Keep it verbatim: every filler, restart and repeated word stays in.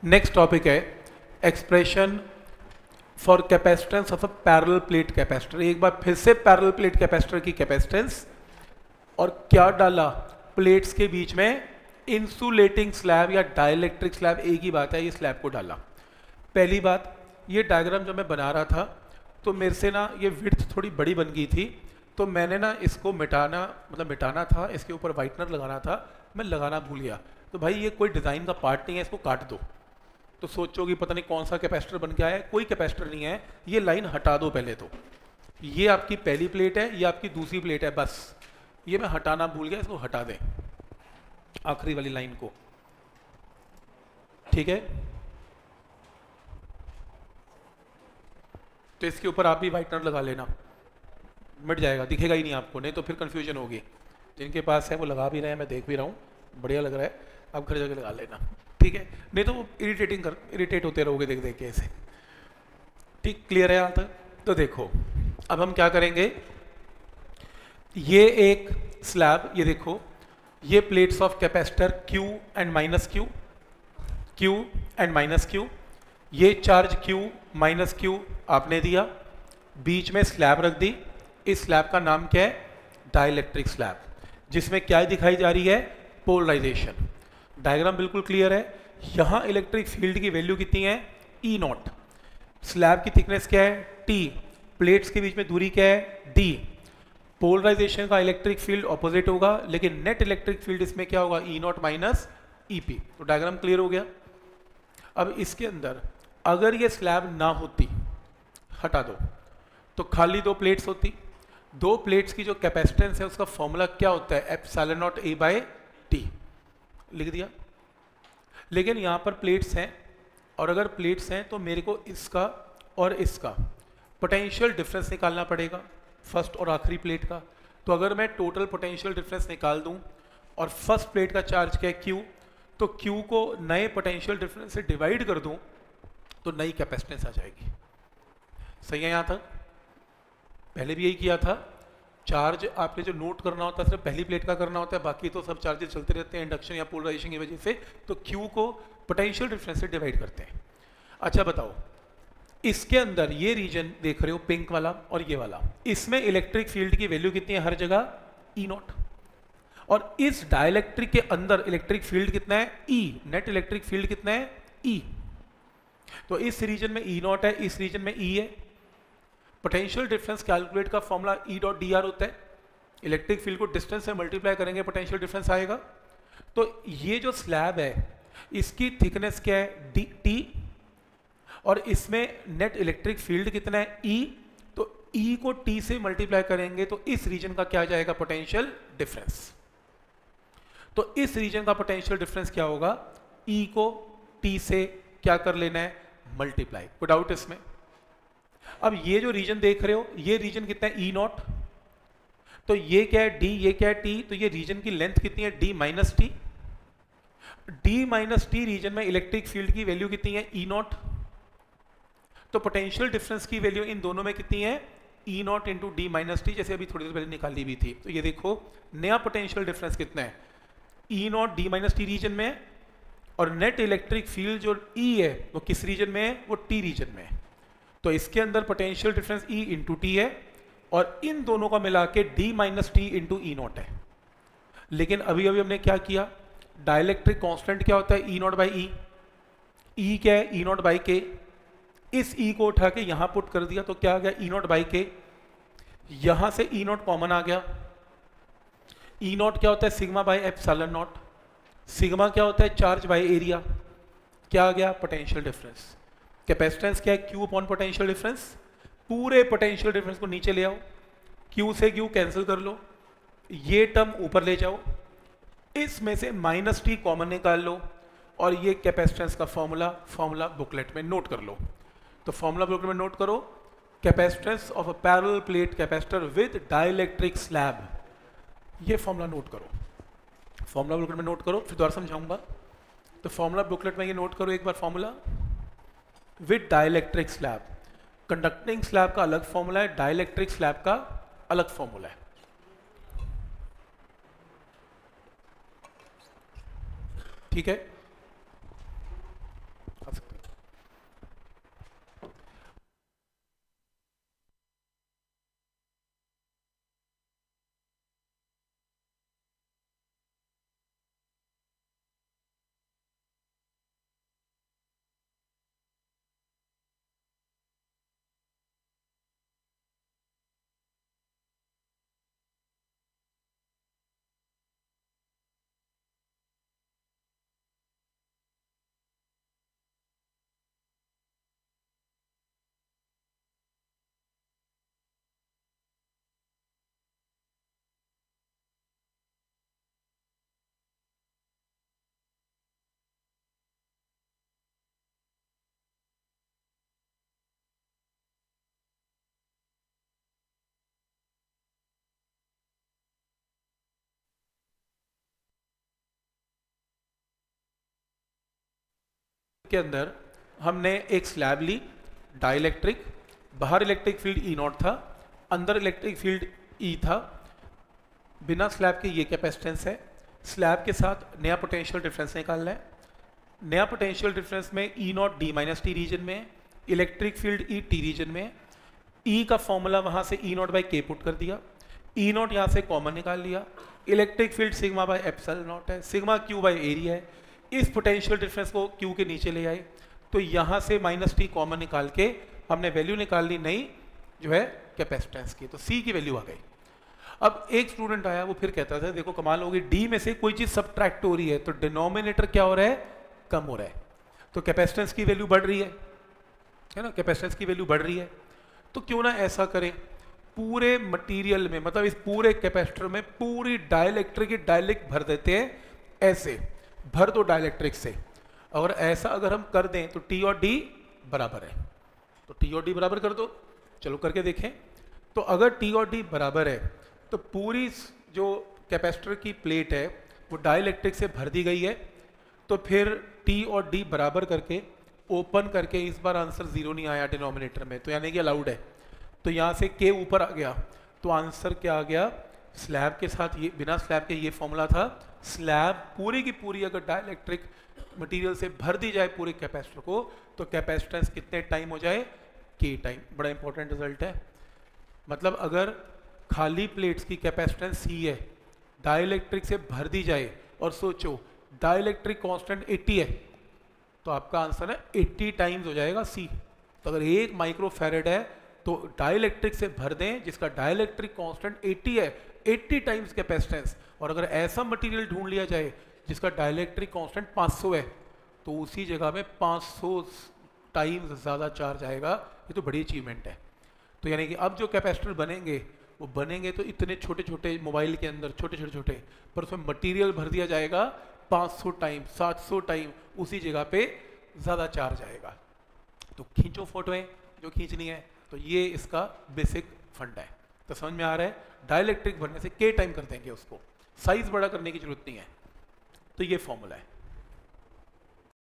Next topic है expression for capacitance of a parallel plate capacitor. एक बार फिर से पैरेलल प्लेट कैपेसिटर की कैपेसिटेंस और क्या डाला, प्लेट्स के बीच में इंसुलेटिंग स्लैब या डाइलेक्ट्रिक स्लैब, एक ही बात है, ये स्लैब को डाला। पहली बात, ये डायग्राम जब मैं बना रहा था तो मेरे से ना ये विड्थ थोड़ी बड़ी बन गई थी, तो मैंने ना इसको मिटाना मतलब मिटाना था, इसके ऊपर वाइटनर लगाना था, मैं लगाना भूल गया। तो भाई ये कोई डिज़ाइन का पार्ट नहीं है, इसको काट दो। तो सोचोगे पता नहीं कौन सा कैपेसिटर बन गया है, कोई कैपेसिटर नहीं है, ये लाइन हटा दो पहले तो। ये आपकी पहली प्लेट है, ये आपकी दूसरी प्लेट है, बस ये मैं हटाना भूल गया, इसको हटा दें आखिरी वाली लाइन को, ठीक है। तो इसके ऊपर आप भी वाइटनर लगा लेना, मिट जाएगा, दिखेगा ही नहीं आपको, नहीं तो फिर कंफ्यूजन होगी। जिनके पास है वो लगा भी रहे हैं, मैं देख भी रहा हूँ, बढ़िया लग रहा है, आप घर जाके लगा लेना, ठीक है, नहीं तो वो इरिटेटिंग कर इरिटेट होते रहोगे देख देख के ऐसे। ठीक, क्लियर है यहाँ तक? तो देखो अब हम क्या करेंगे, ये एक स्लैब, ये देखो, ये plates of capacitor Q and minus Q, Q and minus Q, ये चार्ज Q माइनस Q आपने दिया, बीच में स्लैब रख दी। इस स्लैब का नाम क्या है, डाइलेक्ट्रिक स्लैब, जिसमें क्या दिखाई जा रही है, पोलराइजेशन। डायग्राम बिल्कुल क्लियर है। यहाँ इलेक्ट्रिक फील्ड की वैल्यू कितनी है, ई नॉट, स्लैब की थिकनेस क्या है, T, प्लेट्स के बीच में दूरी क्या है, D। पोलराइजेशन का इलेक्ट्रिक फील्ड ऑपोजिट होगा, लेकिन नेट इलेक्ट्रिक फील्ड इसमें क्या होगा, E naught minus E P. तो डायग्राम क्लियर हो गया। अब इसके अंदर अगर ये स्लैब ना होती, हटा दो, तो खाली दो प्लेट्स होती, दो प्लेट्स की जो कैपेसिटेंस है उसका फॉर्मूला क्या होता है, epsilon naught A by T, लिख दिया। लेकिन यहाँ पर प्लेट्स हैं, और अगर प्लेट्स हैं तो मेरे को इसका और इसका पोटेंशियल डिफरेंस निकालना पड़ेगा, फर्स्ट और आखिरी प्लेट का। तो अगर मैं टोटल पोटेंशियल डिफरेंस निकाल दूं और फर्स्ट प्लेट का चार्ज क्या है, Q, तो Q को नए पोटेंशियल डिफरेंस से डिवाइड कर दूं तो नई कैपेसिटेंस आ जाएगी। सही है यहाँ तक? पहले भी यही किया था। चार्ज आपने जो नोट करना होता है सिर्फ पहली प्लेट का करना होता है, बाकी तो सब चार्जेस चलते रहते हैं इंडक्शन या पोलराइजेशन की वजह से। तो Q को पोटेंशियल डिफरेंस से डिवाइड करते हैं। अच्छा बताओ, इसके अंदर ये रीजन देख रहे हो पिंक वाला और ये वाला, इसमें इलेक्ट्रिक फील्ड की वैल्यू कितनी है, हर जगह ई नॉट। और इस डाइलेक्ट्रिक के अंदर इलेक्ट्रिक फील्ड कितना है, E, नेट इलेक्ट्रिक फील्ड कितना है, E। तो इस रीजन में ई नॉट है, इस रीजन में E है। पोटेंशियल डिफरेंस कैलकुलेट का formula E dot D R होता है, इलेक्ट्रिक फील्ड को डिस्टेंस से मल्टीप्लाई करेंगे पोटेंशियल डिफरेंस आएगा। तो ये जो स्लैब है इसकी थिकनेस क्या है, डी टी, और इसमें नेट इलेक्ट्रिक फील्ड कितना है, E। तो E को T से मल्टीप्लाई करेंगे तो इस रीजन का क्या आ जाएगा, पोटेंशियल डिफरेंस। तो इस रीजन का पोटेंशियल डिफरेंस क्या होगा, E को T से क्या कर लेना है, मल्टीप्लाई। कोई डाउट इसमें? अब ये जो रीजन देख रहे हो, ये रीजन कितना है, ई नॉट, तो ये क्या है, D, ये क्या है, T, तो ये रीजन की लेंथ कितनी है, D minus T. D minus T region में इलेक्ट्रिक फील्ड की वैल्यू कितनी है, ई नॉट। तो पोटेंशियल डिफरेंस की वैल्यू इन दोनों में कितनी है, E naught into D minus T, जैसे अभी थोड़ी देर पहले निकाली हुई थी। तो ये देखो नया पोटेंशियल डिफरेंस कितना है, E naught D minus T region में है, और नेट इलेक्ट्रिक फील्ड जो E है वो किस रीजन में है, वो T रीजन में है। तो इसके अंदर potential difference E into T है, और इन दोनों का मिला के D minus T into E naught है। लेकिन अभी अभी हमने क्या किया, डाइलेक्ट्रिक कांस्टेंट क्या होता है, ई नॉट बाई ई, ई क्या है, ई नॉट बाई के। इस E को उठा के यहां पुट कर दिया तो क्या आ गया, ई नॉट बाई के। यहां से ई नॉट कॉमन आ गया। ई नॉट क्या होता है, sigma by epsilon naught. Sigma क्या होता है, चार्ज बाई एरिया। क्या आ गया, पोटेंशियल डिफरेंस। कैपेसिटेंस क्या है, Q अपॉन पोटेंशियल डिफरेंस। पूरे पोटेंशियल डिफरेंस को नीचे ले आओ, Q से Q कैंसिल कर लो, ये टर्म ऊपर ले जाओ, इसमें से माइनस टी कॉमन निकाल लो, और ये कैपेसिटेंस का फॉर्मूला फॉर्मूला बुकलेट में नोट कर लो। तो फॉर्मूला बुकलेट में नोट करो, capacitance of a parallel plate capacitor with dielectric slab, ये फॉर्मूला नोट करो। फॉर्मूला बुकलेट में नोट करो, फिर दोबारा समझाऊंगा। तो फॉर्मूला बुकलेट में ये नोट करो एक बार, formula with dielectric slab. Conducting slab का अलग फॉर्मूला है, डाइलेक्ट्रिक स्लैब का अलग फॉर्मूला है। ठीक है, के अंदर हमने एक स्लैब ली, डाइलेक्ट्रिक, बाहर इलेक्ट्रिक फील्ड ई नॉट था, अंदर इलेक्ट्रिक फील्ड ई था, बिना स्लैब के ये कैपेसिटेंस है। स्लैब के साथ नया पोटेंशियल डिफरेंस निकालना है। नया पोटेंशियल डिफरेंस में E naught D minus T region में, electric field E t region में। ई का फॉर्मूला वहां से E naught by K put कर दिया, ई नॉट यहाँ से कॉमन निकाल लिया। Electric field sigma by epsilon naught है, सिग्मा क्यू बाई एरिया है। इस पोटेंशियल डिफरेंस को क्यू के नीचे ले आए, तो यहाँ से माइनस टी कॉमन निकाल के हमने वैल्यू निकाल ली नई जो है कैपेसिटेंस की, तो सी की वैल्यू आ गई। अब एक स्टूडेंट आया, वो फिर कहता था देखो कमाल होगी, डी में से कोई चीज सब्ट्रैक्ट हो रही है तो डिनोमिनेटर क्या हो रहा है, कम हो रहा है, तो कैपेसिटेंस की वैल्यू बढ़ रही है है ना, कैपेसिटेंस की वैल्यू बढ़ रही है। तो क्यों ना ऐसा करें, पूरे मटेरियल में, मतलब इस पूरे कैपेसिटर में पूरी डाइलेक्ट्रिक की डाइलेक्ट भर देते हैं, ऐसे भर दो डाइलेक्ट्रिक से। और ऐसा अगर हम कर दें तो टी और डी बराबर है, तो टी और डी बराबर कर दो, चलो करके देखें। तो अगर टी और डी बराबर है तो पूरी जो कैपेसिटर की प्लेट है वो डाइलेक्ट्रिक से भर दी गई है, तो फिर टी और डी बराबर करके ओपन करके, इस बार आंसर जीरो नहीं आया डिनोमिनेटर में, तो यानी कि अलाउड है, तो यहाँ से के ऊपर आ गया, तो आंसर क्या आ गया, स्लैब के साथ ये, बिना स्लैब के ये फॉर्मूला था, स्लैब पूरी की पूरी अगर डाइलेक्ट्रिक मटेरियल से भर दी जाए पूरे कैपेसिटर को, तो कैपेसिटेंस कितने टाइम हो जाए, के टाइम। बड़ा इंपॉर्टेंट रिजल्ट है। मतलब अगर खाली प्लेट्स की कैपेसिटेंस सी है, डाइलेक्ट्रिक से भर दी जाए, और सोचो डाइलेक्ट्रिक कांस्टेंट अस्सी है, तो आपका आंसर है अस्सी टाइम्स हो जाएगा सी। तो अगर एक माइक्रोफैरेड है तो डाइलेक्ट्रिक से भर दें जिसका डाइलेक्ट्रिक कांस्टेंट अस्सी है, अस्सी टाइम्स कैपेसिटेंस। और अगर ऐसा मटेरियल ढूंढ लिया जाए जिसका डाइलेक्ट्रिक कांस्टेंट पाँच सौ है, तो उसी जगह में पाँच सौ टाइम्स ज़्यादा चार्ज आएगा। ये तो बड़ी अचीवमेंट है। तो यानी कि अब जो कैपेसिटर बनेंगे वो बनेंगे तो इतने छोटे छोटे मोबाइल के अंदर, छोटे छोटे छोटे, पर उसमें मटेरियल भर दिया जाएगा पाँच सौ टाइम, सात सौ टाइम, उसी जगह पे ज़्यादा चार्ज आएगा। तो खींचो फोटोएं जो खींचनी है। तो ये इसका बेसिक फंड है। तो समझ में आ रहा है, डाइलेक्ट्रिक भरने से के टाइम कर देंगे उसको, साइज बड़ा करने की जरूरत नहीं है। तो ये फॉर्मूला है।